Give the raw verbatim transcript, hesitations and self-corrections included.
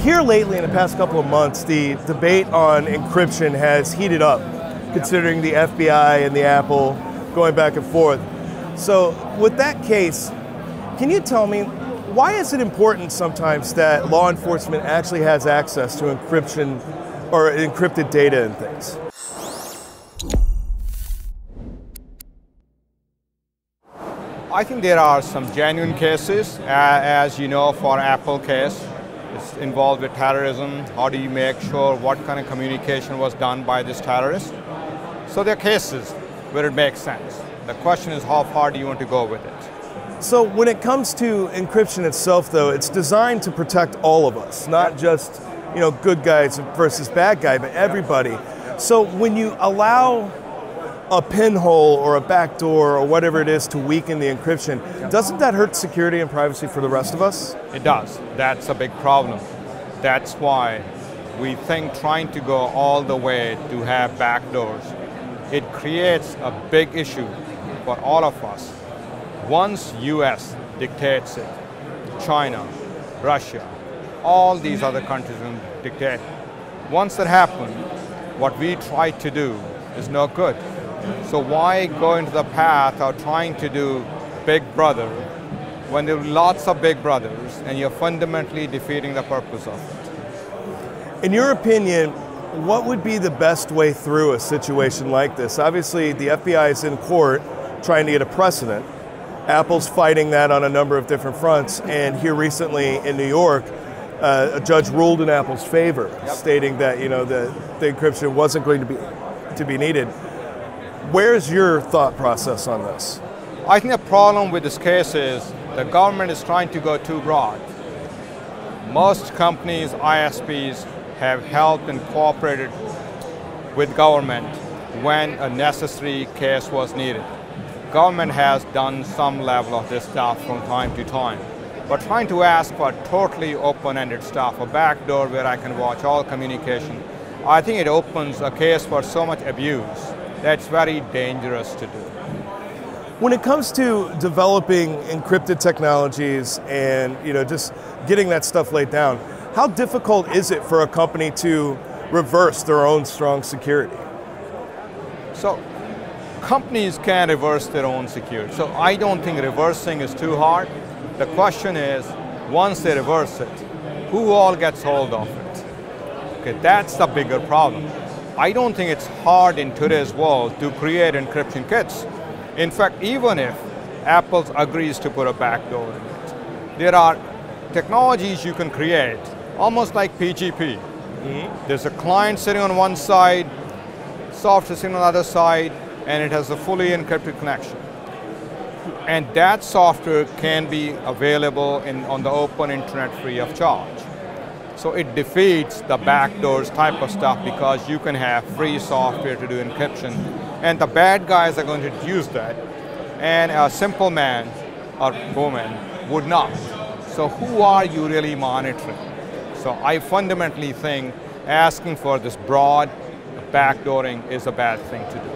here lately in the past couple of months, the debate on encryption has heated up, considering the F B I and the Apple going back and forth. So with that case, can you tell me, why is it important sometimes that law enforcement actually has access to encryption or encrypted data and things? I think there are some genuine cases, uh, as you know, for Apple case. It's involved with terrorism. How do you make sure what kind of communication was done by this terrorist? So there are cases where it makes sense. The question is, how far do you want to go with it? So when it comes to encryption itself, though, it's designed to protect all of us, not just, you know, good guys versus bad guy, but everybody. So when you allow a pinhole or a backdoor or whatever it is to weaken the encryption, doesn't that hurt security and privacy for the rest of us? It does. That's a big problem. That's why we think trying to go all the way to have backdoors, it creates a big issue for all of us. Once U S dictates it, China, Russia, all these other countries will dictate. Once that happens, what we try to do is no good. So why go into the path of trying to do Big Brother when there are lots of Big Brothers and you're fundamentally defeating the purpose of it? In your opinion, what would be the best way through a situation like this? Obviously, the F B I is in court trying to get a precedent. Apple's fighting that on a number of different fronts, and here recently in New York, uh, a judge ruled in Apple's favor, yep. stating that you know the, the encryption wasn't going to be to be needed. Where's your thought process on this? I think the problem with this case is the government is trying to go too broad. Most companies, I S Ps, have helped and cooperated with government when a necessary case was needed. Government has done some level of this stuff from time to time. But trying to ask for totally open-ended stuff, a backdoor where I can watch all communication, I think it opens a case for so much abuse that's very dangerous to do. When it comes to developing encrypted technologies and you know just getting that stuff laid down, how difficult is it for a company to reverse their own strong security? So companies can reverse their own security. So I don't think reversing is too hard. The question is, once they reverse it, who all gets hold of it? Okay, that's the bigger problem. I don't think it's hard in today's world to create encryption kits. In fact, even if Apple agrees to put a backdoor in it, there are technologies you can create, almost like P G P. Mm-hmm. There's a client sitting on one side, software sitting on the other side, and it has a fully encrypted connection. And that software can be available in, on the open internet free of charge. So it defeats the backdoors type of stuff because you can have free software to do encryption. And the bad guys are going to use that. And a simple man or woman would not. So who are you really monitoring? So I fundamentally think asking for this broad backdooring is a bad thing to do.